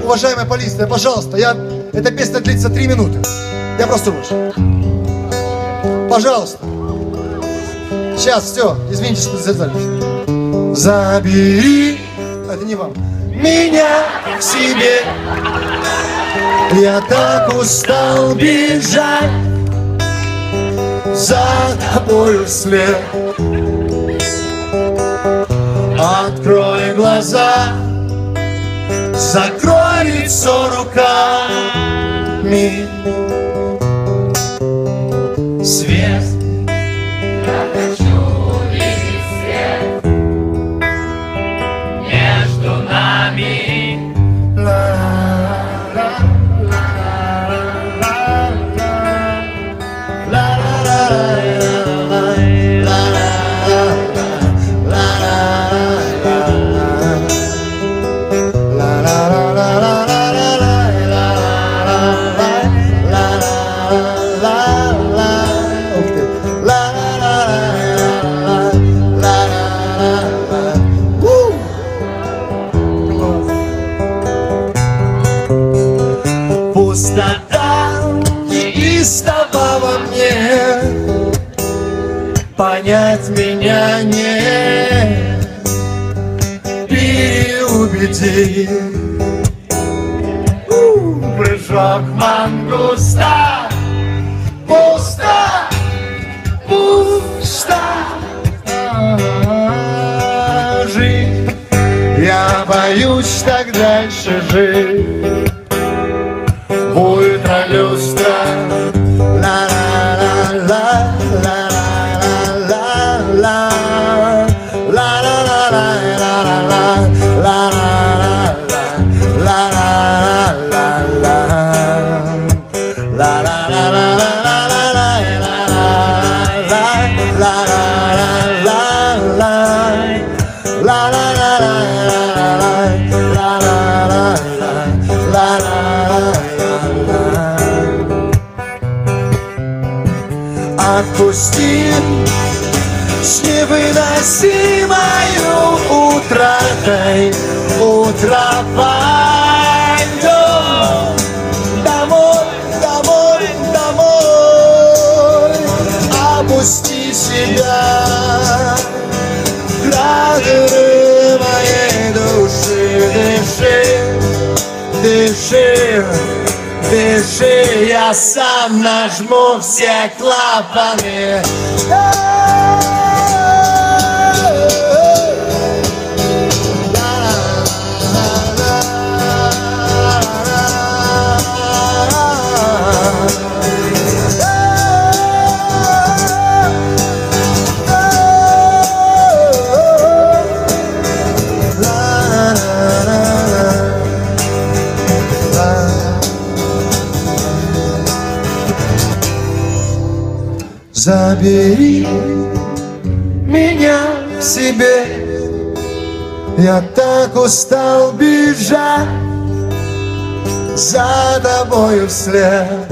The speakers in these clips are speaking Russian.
уважаемая полиция, пожалуйста, эта песня длится 3 минуты. Я просто больше. Пожалуйста. Сейчас, все, извините, что задали. Забери, это не вам, меня к себе. Я так устал бежать за тобою вслед. Открой глаза, закрой лицо руками. Свет. Я хочу увидеть свет между нами. Пустота неистома во мне, понять меня не переубеди. Прыжок мангуста, пусто, пусто. Жить, я боюсь так дальше жить. Ультралюстра, отпусти с невыносимою утратой. Утро пойдем домой, домой, домой. Опусти себя в градусы моей души. Дыши, дыши, дыши, я сам нажму все клапаны. Забери меня к себе, я так устал бежать за тобою вслед.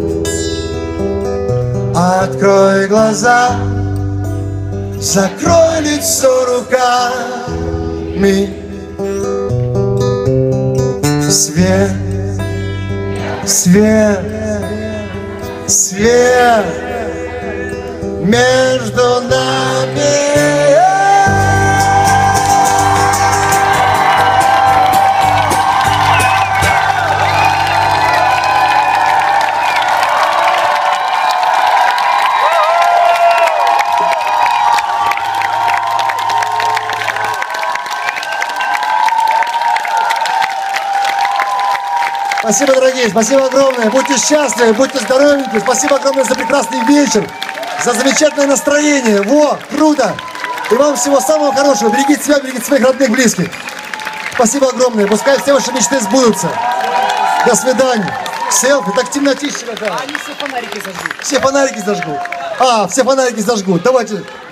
Открой глаза, закрой лицо руками. Свет, свет, свет между нами. Спасибо, дорогие, спасибо огромное. Будьте счастливы, будьте здоровенькие. Спасибо огромное за прекрасный вечер, за замечательное настроение. Во, круто. И вам всего самого хорошего. Берегите себя, берегите своих родных, близких. Спасибо огромное. Пускай все ваши мечты сбудутся. До свидания. Селфи, так темнотища. Они все фонарики зажгут. Все фонарики зажгут. Все фонарики зажгут. Давайте.